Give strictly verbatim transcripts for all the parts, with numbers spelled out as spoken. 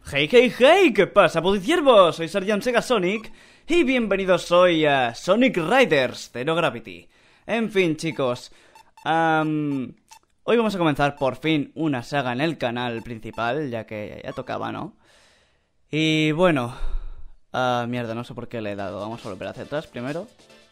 Hey, hey, hey, ¿qué pasa, pudiciervos? Soy Sarjan Sega Sonic y bienvenidos hoy a Sonic Riders Zero Gravity. En fin, chicos, um, hoy vamos a comenzar por fin una saga en el canal principal, ya que ya tocaba, ¿no? Y bueno, uh, mierda, no sé por qué le he dado. Vamos a volver hacia atrás primero.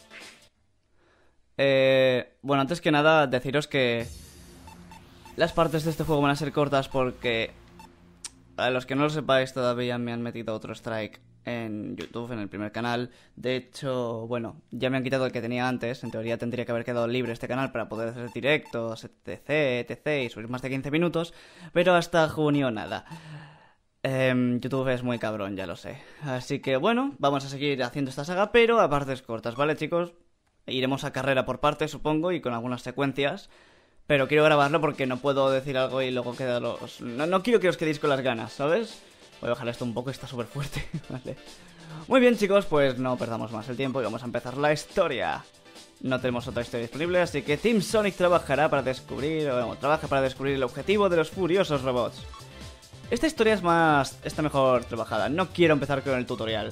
Eh, bueno, antes que nada, deciros que las partes de este juego van a ser cortas porque, a los que no lo sepáis, todavía me han metido otro strike en YouTube, en el primer canal. De hecho, bueno, ya me han quitado el que tenía antes. En teoría tendría que haber quedado libre este canal para poder hacer directos, etc, etc, y subir más de quince minutos. Pero hasta junio nada. eh, YouTube es muy cabrón, ya lo sé. Así que bueno, vamos a seguir haciendo esta saga, pero a partes cortas, ¿vale, chicos? Iremos a carrera por partes, supongo, y con algunas secuencias. Pero quiero grabarlo porque no puedo decir algo y luego queda los... No, no quiero que os quedéis con las ganas, ¿sabes? Voy a bajar esto un poco, está súper fuerte. Vale. Muy bien, chicos, pues no perdamos más el tiempo y vamos a empezar la historia. No tenemos otra historia disponible, así que Team Sonic trabajará para descubrir... O, no, trabaja para descubrir el objetivo de los furiosos robots. Esta historia es más... está mejor trabajada. No quiero empezar con el tutorial.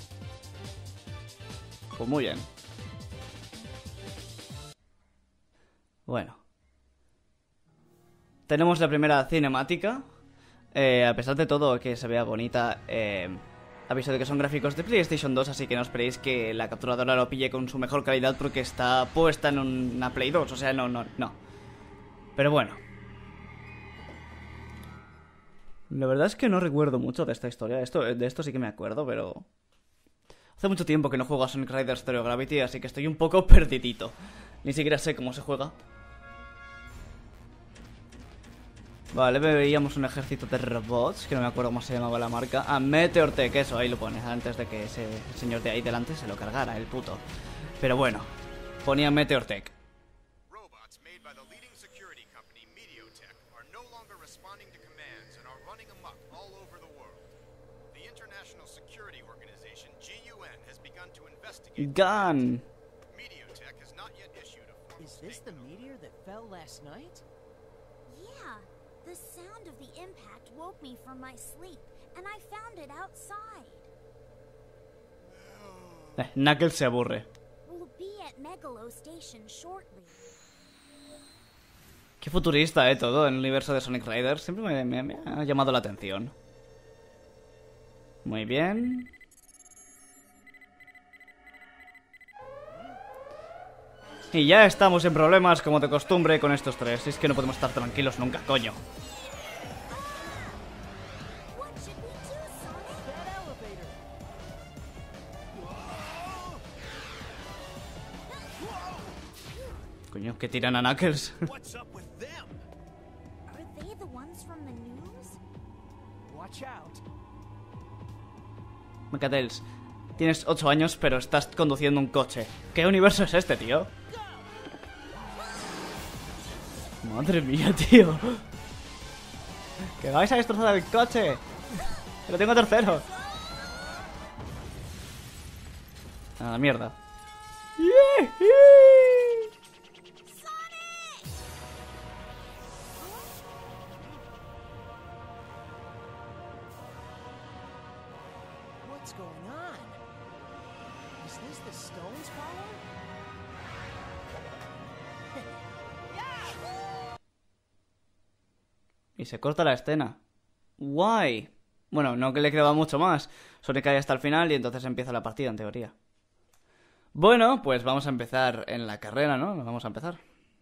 Pues muy bien. Bueno. Tenemos la primera cinemática. Eh, a pesar de todo que se vea bonita, eh, aviso de que son gráficos de PlayStation dos, así que no esperéis que la capturadora lo pille con su mejor calidad porque está puesta en una Play dos, o sea, no, no, no. Pero bueno. La verdad es que no recuerdo mucho de esta historia, esto, de esto sí que me acuerdo, pero... hace mucho tiempo que no juego a Sonic Riders Zero Gravity, así que estoy un poco perdidito. Ni siquiera sé cómo se juega. Vale, veíamos un ejército de robots, que no me acuerdo cómo se llamaba la marca. Ah, Meteor Tech, eso, ahí lo pones, antes de que ese señor de ahí delante se lo cargara, el puto. Pero bueno, ponía Meteor Tech. Robots made by the leading security company Mediotech are no longer responding to commands and are running amok all over the world. The International Security Organization, G U N, has begun to investigate. Gun. Mediotech has not yet issued a formal Is this the statement. meteor that fell last night? Yeah, the sound of the impact woke me from my sleep, and I found it outside. Eh, Knuckles se aburre. We'll be at Megalo Station shortly. Qué futurista, eh, todo en el universo de Sonic Riders. Siempre me, me, me ha llamado la atención. Muy bien. Y ya estamos en problemas, como de costumbre, con estos tres. Es que no podemos estar tranquilos nunca, coño. What should we do, Sonic? That elevator! Coño, que tiran a Knuckles. What's up with them? Are they the ones from the news? Watch out. Mecatels, tienes ocho años, pero estás conduciendo un coche. ¿Qué universo es este, tío? Madre mía, tío. Que vais a destrozar el coche. Que lo tengo tercero. A la mierda. What's going on? Is this the stone's power? Y se corta la escena. Guay. Bueno, no que le quedaba mucho más. Sonic cae hasta el final y entonces empieza la partida, en teoría. Bueno, pues vamos a empezar en la carrera, ¿no? Vamos a empezar.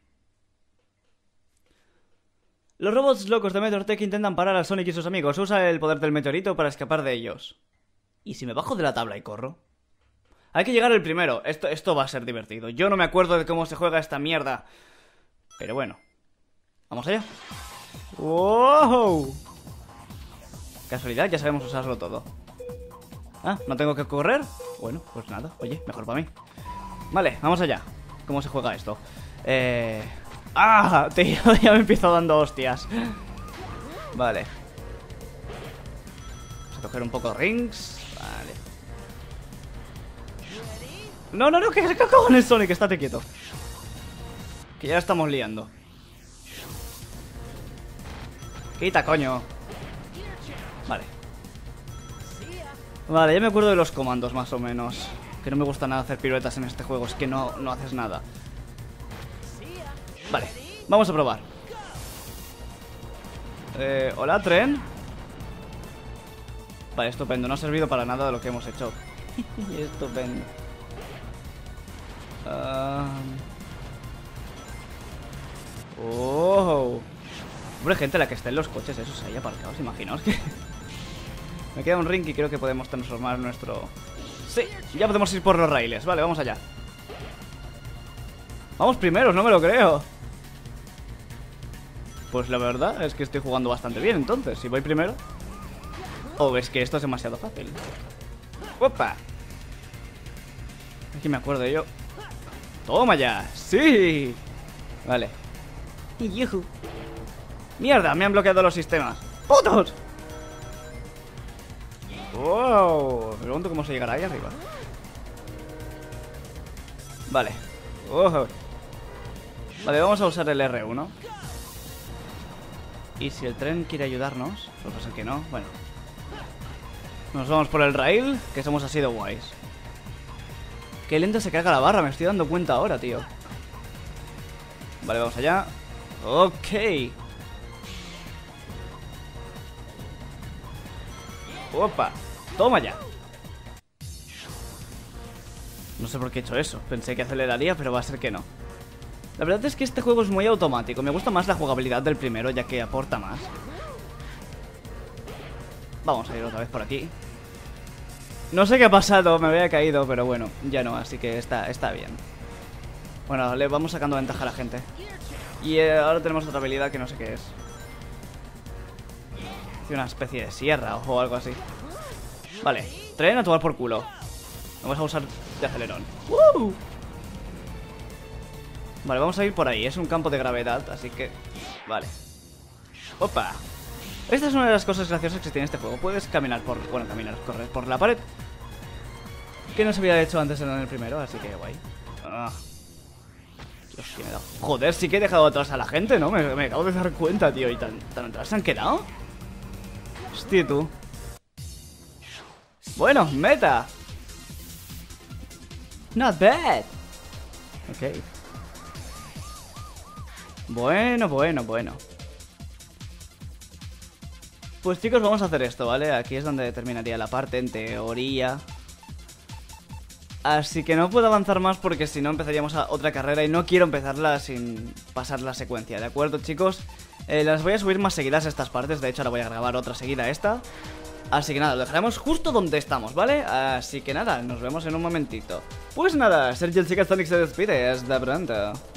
Los robots locos de Meteor Tech intentan parar a Sonic y sus amigos. Usa el poder del meteorito para escapar de ellos. ¿Y si me bajo de la tabla y corro? Hay que llegar el primero. Esto, esto va a ser divertido. Yo no me acuerdo de cómo se juega esta mierda. Pero bueno. Vamos allá. ¡Wow! Casualidad, ya sabemos usarlo todo. Ah, ¿no tengo que correr? Bueno, pues nada, oye, mejor para mí. Vale, vamos allá. ¿Cómo se juega esto? Eh... ¡Ah! Tío, ya me empiezo dando hostias. Vale. Vamos a coger un poco de rings. Vale. No, no, no, que se cago en el Sonic, estate quieto. Que ya estamos liando. Quita, coño. Vale. Vale, ya me acuerdo de los comandos más o menos. Que no me gusta nada hacer piruetas en este juego. Es que no, no haces nada. Vale, vamos a probar. Eh, hola, tren. Vale, estupendo. No ha servido para nada de lo que hemos hecho. Estupendo. Um... Oh. Hombre, gente, la que está en los coches esos ahí aparcados. Imaginaos que... Me queda un ring y creo que podemos transformar nuestro... Sí, ya podemos ir por los raíles. Vale, vamos allá. Vamos primeros, no me lo creo. Pues la verdad es que estoy jugando bastante bien, entonces. Si voy primero... Oh, es que esto es demasiado fácil. ¡Opa! Aquí me acuerdo yo. ¡Toma ya! ¡Sí! Vale. ¡Yuhu! ¡Mierda! Me han bloqueado los sistemas. ¡Putos! ¡Wow! Me pregunto cómo se llegará ahí arriba. Vale. Oh. Vale, vamos a usar el erre uno. Y si el tren quiere ayudarnos, pues pasa que no. Bueno. Nos vamos por el rail, que somos así de guays. Qué lento se carga la barra, me estoy dando cuenta ahora, tío. Vale, vamos allá. Ok. Opa, toma ya. No sé por qué he hecho eso. Pensé que aceleraría, pero va a ser que no. La verdad es que este juego es muy automático. Me gusta más la jugabilidad del primero, ya que aporta más. Vamos a ir otra vez por aquí. No sé qué ha pasado, me había caído, pero bueno, ya no, así que está, está bien. Bueno, le vamos sacando ventaja a la gente. Y eh, ahora tenemos otra habilidad que no sé qué es. Una especie de sierra o algo así. Vale, tren a tomar por culo. Vamos a usar de acelerón. ¡Woo! Vale, vamos a ir por ahí. Es un campo de gravedad, así que... Vale. ¡Opa! Esta es una de las cosas graciosas que tiene este juego. Puedes caminar por... Bueno, caminar, correr por la pared. Que no se había hecho antes en el primero, así que guay. Ah. Dios, que me he dado... Joder, sí que he dejado atrás a la gente, ¿no? Me, me acabo de dar cuenta, tío. ¿Y tan, tan atrás se han quedado? Hostia, tú. Bueno, meta. Not bad. Ok. Bueno, bueno, bueno. Pues chicos, vamos a hacer esto, ¿vale? Aquí es donde terminaría la parte, en teoría. Así que no puedo avanzar más porque si no empezaríamos a otra carrera y no quiero empezarla sin pasar la secuencia, ¿de acuerdo, chicos? Eh, las voy a subir más seguidas estas partes, de hecho ahora voy a grabar otra seguida esta. Así que nada, lo dejaremos justo donde estamos, ¿vale? Así que nada, nos vemos en un momentito. Pues nada, Sergio el Chica Sonic se despide, hasta pronto.